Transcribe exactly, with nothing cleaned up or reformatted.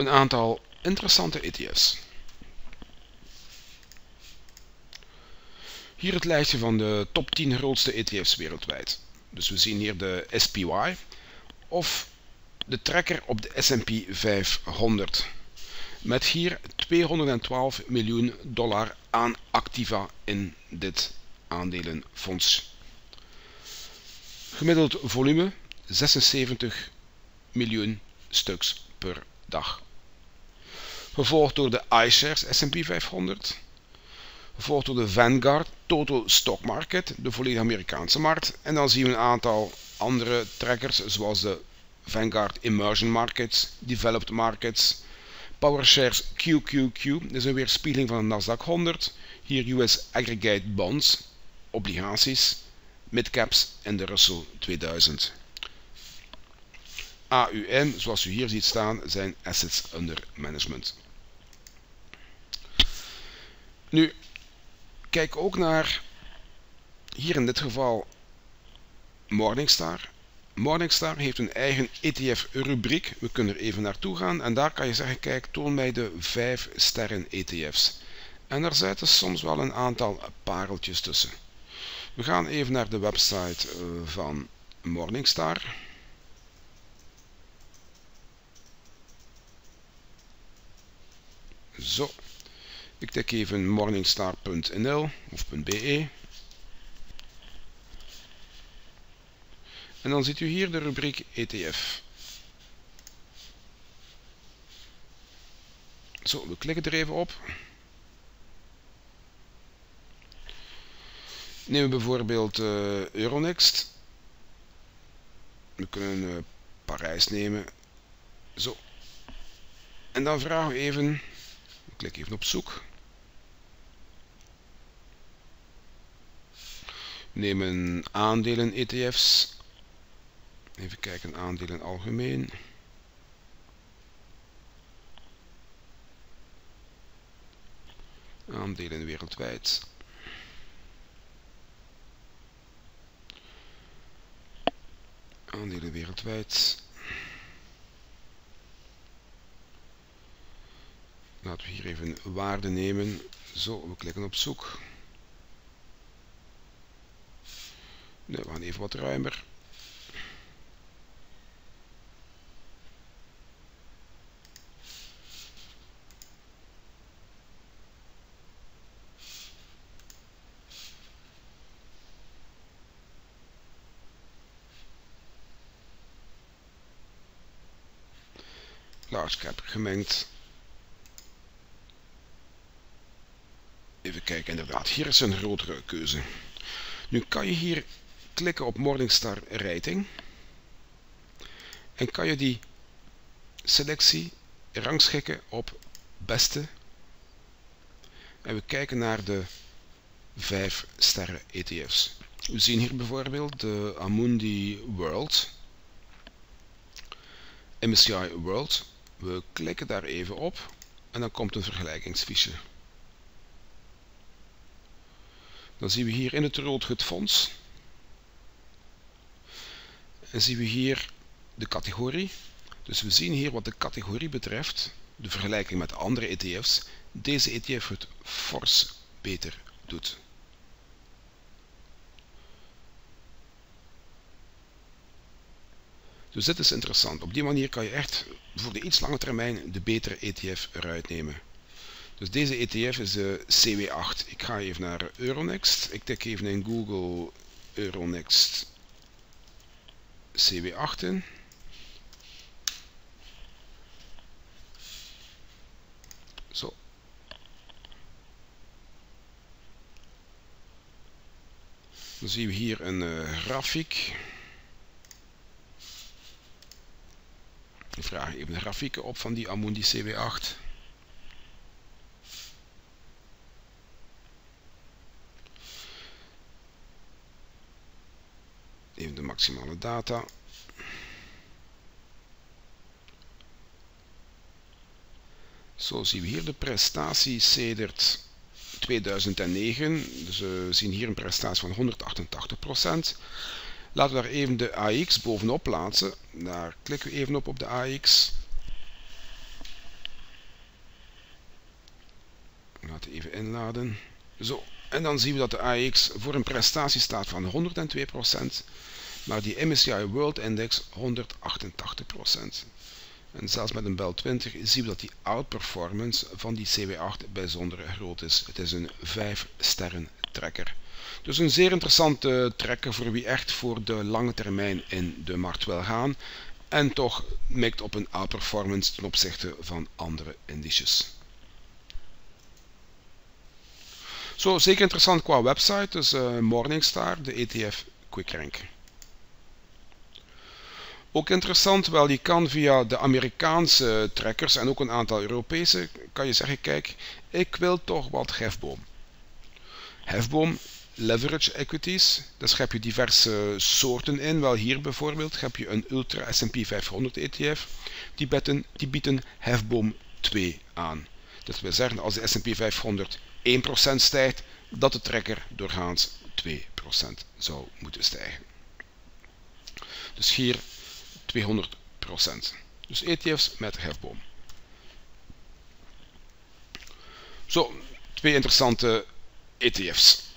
een aantal interessante E T F's. Hier het lijstje van de top tien grootste E T F's wereldwijd. Dus we zien hier de S P Y of de trekker op de S en P vijfhonderd. Met hier tweehonderdtwaalf miljoen dollar aan activa in dit aandelenfonds. Gemiddeld volume zesenzeventig miljoen stuks per dag. Gevolgd door de iShares S en P vijfhonderd. Gevolgd door de Vanguard Total Stock Market, de volledige Amerikaanse markt. En dan zien we een aantal andere trekkers zoals de Vanguard Emerging Markets, Developed Markets, PowerShares Q Q Q, dat is een weerspiegeling van de Nasdaq honderd. Hier U S Aggregate Bonds, obligaties, midcaps en de Russell tweeduizend. A U M, zoals u hier ziet staan, zijn Assets Under Management. Nu, kijk ook naar, hier in dit geval, Morningstar. Morningstar heeft een eigen E T F-rubriek. We kunnen er even naartoe gaan en daar kan je zeggen, kijk, toon mij de vijf sterren E T F's. En daar zitten soms wel een aantal pareltjes tussen. We gaan even naar de website van Morningstar. Zo, ik tik even morningstar punt n l of .be. En dan ziet u hier de rubriek E T F. Zo, we klikken er even op. Nemen we bijvoorbeeld uh, Euronext. We kunnen uh, Parijs nemen. Zo. En dan vragen we even, ik klik even op zoek. We nemen aandelen E T F's. Even kijken, aandelen algemeen. Aandelen wereldwijd. Aandelen wereldwijd. Laten we hier even waarde nemen. Zo, we klikken op zoek. Nee, we gaan even wat ruimer. Large cap gemengd. Even kijken, inderdaad, hier is een grotere keuze. Nu kan je hier klikken op Morningstar Rating. En kan je die selectie rangschikken op beste. En we kijken naar de vijf sterren E T F's. We zien hier bijvoorbeeld de Amundi World. M S C I World. We klikken daar even op en dan komt een vergelijkingsfiche. Dan zien we hier in het Roodgut Fonds. En zien we hier de categorie. Dus we zien hier wat de categorie betreft, de vergelijking met andere E T F's, deze E T F het fors beter doet. Dus dit is interessant. Op die manier kan je echt voor de iets lange termijn de betere E T F eruit nemen. Dus deze E T F is de C W acht. Ik ga even naar Euronext. Ik tik even in Google Euronext C W acht in. Zo. Dan zien we hier een uh, grafiek. Ik vraag even de grafieken op van die Amundi C W acht. Even de maximale data. Zo zien we hier de prestatie sedert tweeduizend negen. Dus we zien hier een prestatie van honderdachtentachtig procent. Laten we daar even de A X bovenop plaatsen. Daar klikken we even op op de A X. inladen. Zo, en dan zien we dat de A E X voor een prestatie staat van honderdtwee procent, maar die M S C I World Index honderdachtentachtig procent. En zelfs met een Bel twintig zien we dat die outperformance van die C W acht bijzonder groot is. Het is een vijf sterren trekker. Dus een zeer interessante trekker voor wie echt voor de lange termijn in de markt wil gaan en toch mikt op een outperformance ten opzichte van andere indices. Zo, zeker interessant qua website, dus uh, Morningstar, de E T F Quick Rank. Ook interessant, wel je kan via de Amerikaanse trekkers en ook een aantal Europese, kan je zeggen, kijk, ik wil toch wat hefboom. Hefboom, leverage equities, dus heb je diverse soorten in, wel hier bijvoorbeeld heb je een Ultra S en P vijfhonderd E T F, die bieden, die bieden hefboom twee aan. Dat wil zeggen, als de S en P vijfhonderd één procent stijgt, dat de trekker doorgaans twee procent zou moeten stijgen. Dus hier tweehonderd procent. Dus E T F's met hefboom. Zo, twee interessante E T F's.